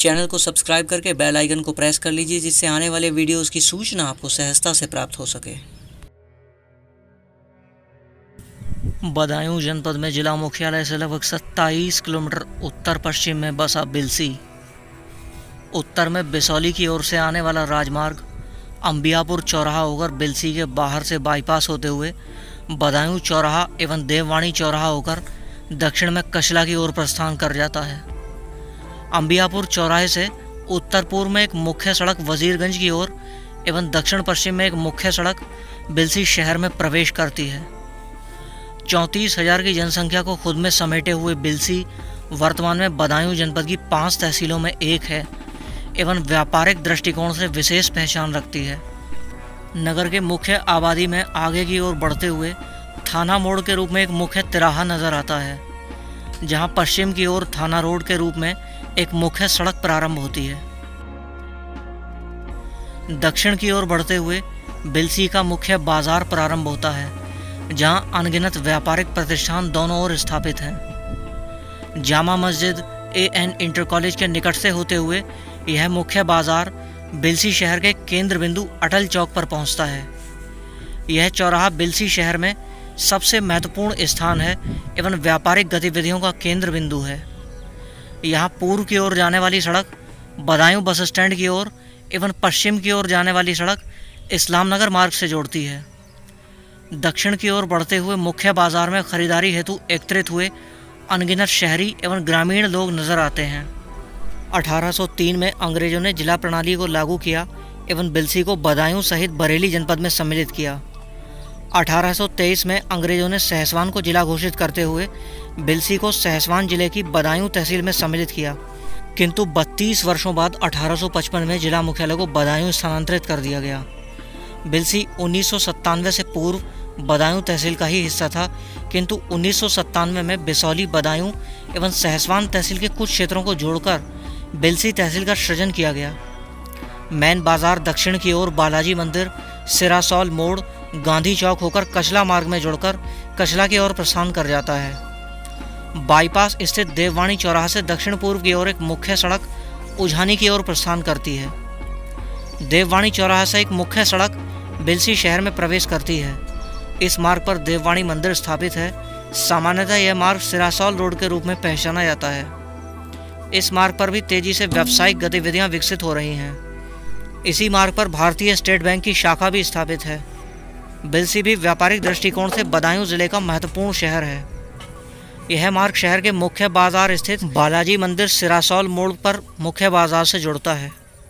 Channel को subscribe करके bell icon को प्रेस कर लीजिए, जिससे आने वाले वीडियोस की सूचना आपको सहजता से प्राप्त हो सके। बदायूं जनपद में जिला मुख्यालय से लगभग 27 किलोमीटर उत्तर पश्चिम में बसा बिलसी, उत्तर में बिसौली की ओर से आने वाला राजमार्ग अंबियापुर चौराहा होकर बिलसी के बाहर से बाईपास होते हुए बदायूं चौराहा एवं देववाणी चौराहा होकर दक्षिण में कचला की ओर प्रस्थान कर जाता है। अंबियापुर चौराहे से उत्तर पूर्व में एक मुख्य सड़क वजीरगंज की ओर एवं दक्षिण पश्चिम में एक मुख्य सड़क बिलसी शहर में प्रवेश करती है। 34,000 की जनसंख्या को खुद में समेटे हुए बिलसी वर्तमान में बदायूं जनपद की 5 तहसीलों में एक है एवं व्यापारिक दृष्टिकोण से विशेष पहचान रखती है। नगर के मुख्य आबादी में आगे की ओर बढ़ते हुए थाना मोड़ के रूप में एक मुख्य तिराहा नजर आता है, जहां पश्चिम की ओर थाना रोड के रूप में एक मुख्य सड़क प्रारंभ होती है। दक्षिण की ओर बढ़ते हुए बिलसी का मुख्य बाजार प्रारंभ होता है, जहां अनगिनत व्यापारिक प्रतिष्ठान दोनों ओर स्थापित हैं। Jama Masjid AN inter college के निकट से होते हुए यह मुख्य बाजार बिलसी शहर के केंद्र बिंदु अटल चौक पर पहुंचता है। यह चौराहा बिलसी शहर में सबसे महत्वपूर्ण स्थान है एवं व्यापारिक गतिविधियों का केंद्र बिंदु है। यहाँ पूर्व की ओर जाने वाली सड़क बदायूं बस स्टैंड की ओर एवं पश्चिम की ओर जाने वाली सड़क इस्लाम नगर मार्ग से जोड़ती है। दक्षिण की ओर बढ़ते हुए मुख्य बाजार में खरीदारी हेतु एकत्रित हुए अनगिनत शहरी एवं ग्रामीण लोग नजर आते हैं। 1803 में अंग्रेजों ने जिला प्रणाली को लागू किया एवं बिलसी को बदायूं सहित बरेली जनपद में सम्मिलित किया। 1823 में अंग्रेजों ने सहसवान को जिला घोषित करते हुए बिलसी को सहसवान जिले की बदायूं तहसील में सम्मिलित किया, किंतु 32 वर्षों बाद 1855 में जिला मुख्यालय को बदायूं स्थानांतरित कर दिया गया। बिलसी 1997 से पूर्व बदायूं तहसील का ही हिस्सा था, किंतु 1997 में बिसौली, बदायूं एवं सहसवान तहसील के कुछ क्षेत्रों को जोड़कर बिलसी तहसील का सृजन किया गया। मैन बाजार दक्षिण की ओर बालाजी मंदिर, सिरासौल मोड़, गांधी चौक होकर कचला मार्ग में जुड़कर कचला की ओर प्रस्थान कर जाता है। बाईपास स्थित देववाणी चौराहा से दक्षिण पूर्व की ओर एक मुख्य सड़क उझानी की ओर प्रस्थान करती है। देववाणी चौराहा से एक मुख्य सड़क बिलसी शहर में प्रवेश करती है। इस मार्ग पर देववाणी मंदिर स्थापित है। सामान्यतः यह मार्ग सिरासौल रोड के रूप में पहचाना जाता है। इस मार्ग पर भी तेजी से व्यावसायिक गतिविधियां विकसित हो रही हैं। इसी मार्ग पर भारतीय स्टेट बैंक की शाखा भी स्थापित है। बिलसी भी व्यापारिक दृष्टिकोण से बदायूं जिले का महत्वपूर्ण शहर है। यह मार्ग शहर के मुख्य बाजार स्थित बालाजी मंदिर सिरासौल मोड़ पर मुख्य बाजार से जुड़ता है।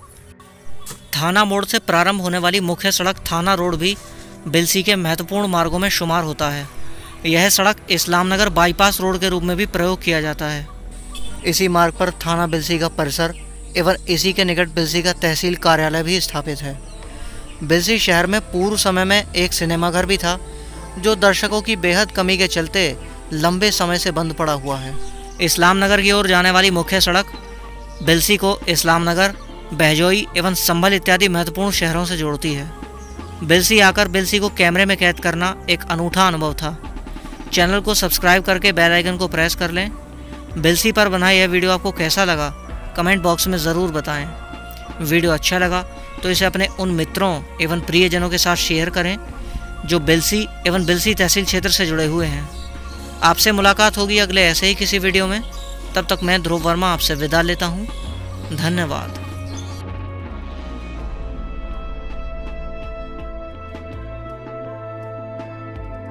थाना मोड़ से प्रारंभ होने वाली मुख्य सड़क थाना रोड भी बिलसी के महत्वपूर्ण मार्गों में शुमार होता है। यह सड़क इस्लाम नगर बाईपास रोड के रूप में भी प्रयोग किया जाता है। इसी मार्ग पर थाना बिलसी का परिसर एवं इसी के निकट बिलसी का तहसील कार्यालय भी स्थापित है। बिलसी शहर में पूर्व समय में एक सिनेमाघर भी था, जो दर्शकों की बेहद कमी के चलते लंबे समय से बंद पड़ा हुआ है। इस्लाम नगर की ओर जाने वाली मुख्य सड़क बिलसी को इस्लाम नगर, बहजोई एवं संभल इत्यादि महत्वपूर्ण शहरों से जोड़ती है। बिलसी आकर बिलसी को कैमरे में कैद करना एक अनूठा अनुभव था। चैनल को सब्सक्राइब करके बेल आइकन को प्रेस कर लें। बिलसी पर बना यह वीडियो आपको कैसा लगा, कमेंट बॉक्स में ज़रूर बताएं। वीडियो अच्छा लगा तो इसे अपने उन मित्रों एवं प्रियजनों के साथ शेयर करें जो बिलसी एवं बिलसी तहसील क्षेत्र से जुड़े हुए हैं। आपसे मुलाकात होगी अगले ऐसे ही किसी वीडियो में। तब तक मैं ध्रुव वर्मा आपसे विदा लेता हूँ। धन्यवाद।